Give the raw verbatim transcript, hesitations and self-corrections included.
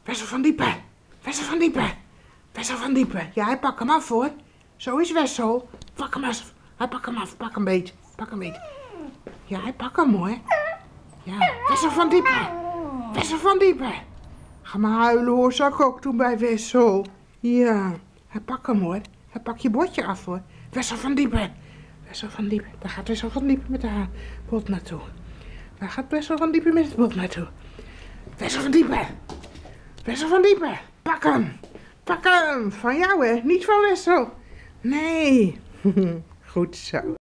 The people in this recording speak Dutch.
Wessel van Diepen. Wessel van Diepen. Wessel van Diepen. Ja, hij pakt hem af hoor. Zo is Wessel. Pak hem af. Hij pak hem af. Pak hem beet. Pak hem beet. Ja, hij pakt hem hoor. Ja, Wessel van Diepen. Wessel van Diepen. Ga maar huilen hoor, zag ik ook toen bij Wessel. Ja, hij pakt hem hoor. Hij pakt je bordje af hoor. Wessel van Diepen. Wessel van Diepen. Daar gaat Wessel van Diepen met haar bot naartoe. Daar gaat Wessel van Diepen met het bot naartoe. Wessel van Diepen. Wessel van Diepen. Pak hem. Pak hem. Van jou hè, niet van Wessel. Nee. Goed zo.